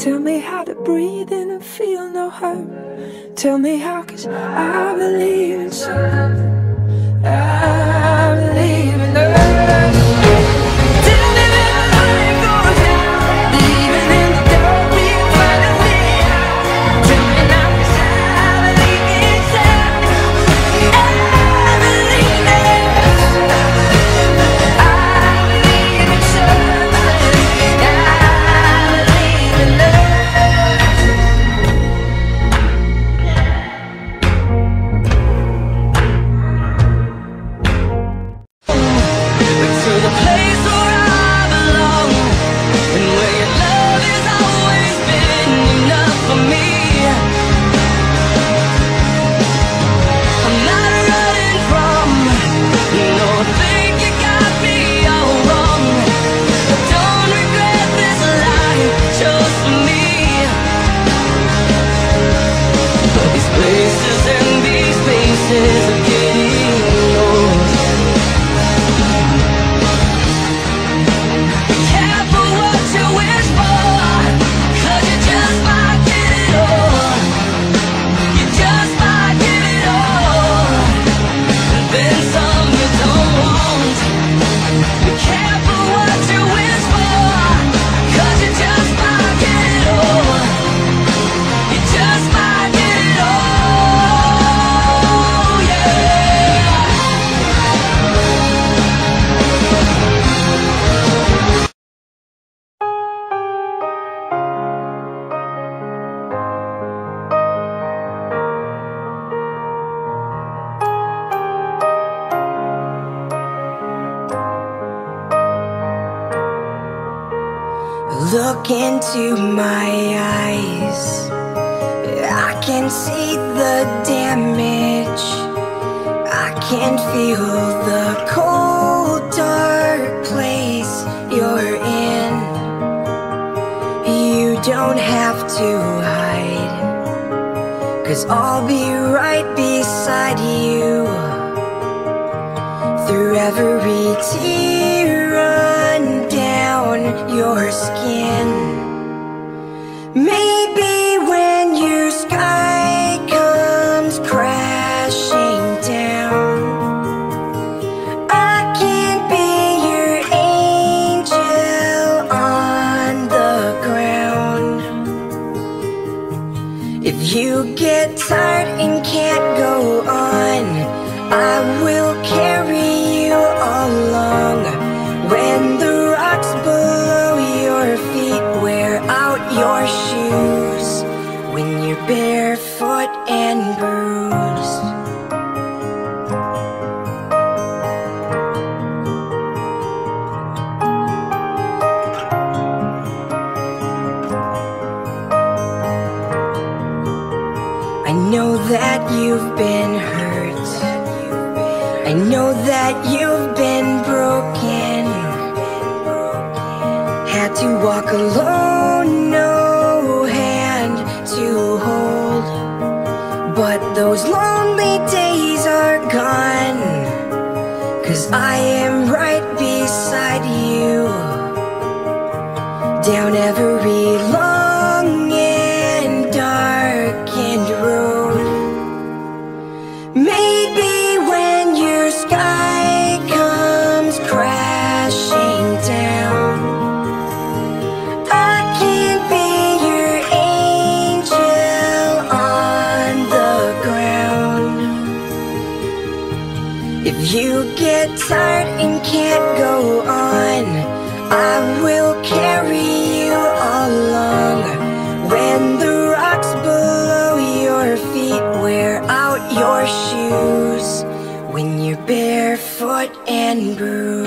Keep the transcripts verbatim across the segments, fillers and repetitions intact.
Tell me how to breathe in and feel no hurt. Tell me how, cause I believe in something. I believe in us. Tell me when the light goes out, even in the dark we find a way out. Tell me now, cause I believe in something. I believe in us. I believe in something. I believe in us. To the place where I belong, and where your love has always been enough for me. I'm not running from, no, I think you got me all wrong. I don't regret this life just for me. But these places and these spaces are getting old. Careful what you wish for, cause you just might get it all. You just might get it all, and then some you don't want. Be careful what you wish for, cause you just might get it all. You just might get it all, yeah. Look into my eyes, I can see the damage. I can feel the cold, dark place you're in. You don't have to hide, cause I'll be right beside you. Through every tear run down your skin. Maybe when your sky comes crashing down, I can be your angel on the ground. If you get tired and can't go on, I will carry you along. When the rocks below your feet wear out your shoes, when you're barefoot and bruised. I know that you've been hurt, I know that you've been broken. Had to walk alone, no hand to hold. But those lonely days are gone, cause I am right beside you. Down every long and darkened road. Maybe when your sky comes crashing down, I can be your angel on the ground. If you get tired and can't go on, I will carry you along. When the rocks below your feet wear out your shoes, when you're barefoot and bruised.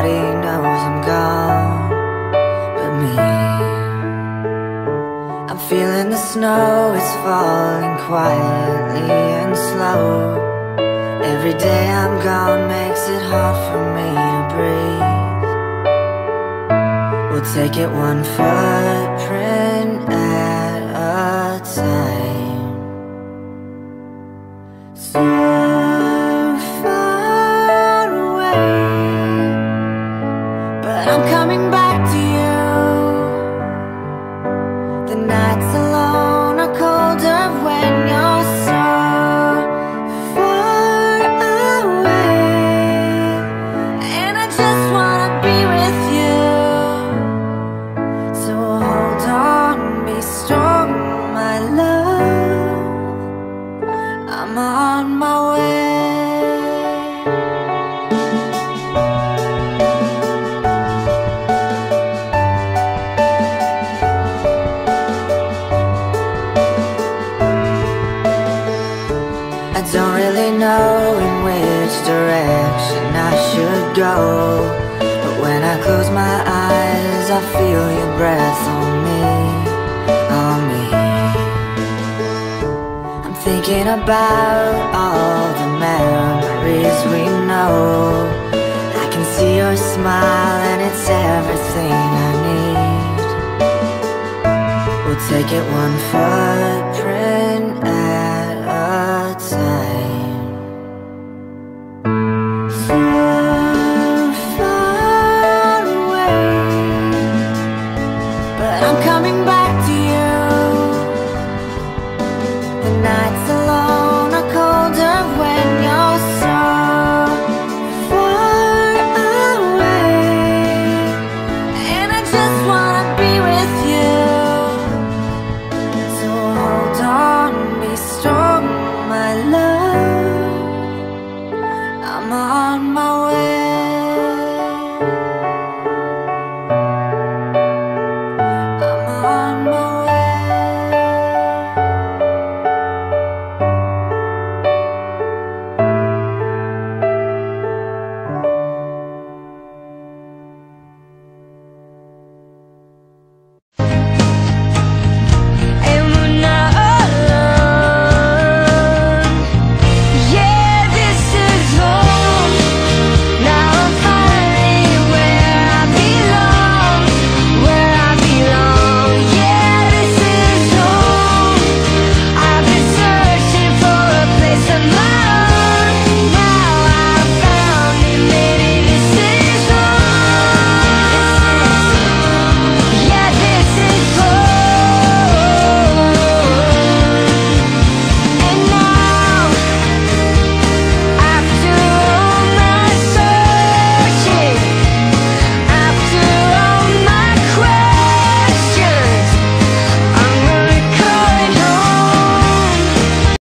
Nobody knows I'm gone but me. I'm feeling the snow, it's falling quietly and slow. Every day I'm gone makes it hard for me to breathe. We'll take it one footprint at a time. So far away, but I'm coming back to you. The nights alone are colder when you're so far away, and I just wanna be with you. So hold on, be strong, my love, I'm on my way. I don't really know in which direction I should go, but when I close my eyes I feel your breath on me, on me. I'm thinking about all the memories we know. I can see your smile and it's everything I need. We'll take it one footprint at a time. So far away, but I'm coming back to you. The nights alone are colder when you're so far away, and I just wanna be with you. So hold on, be strong, my love, I'm on my way.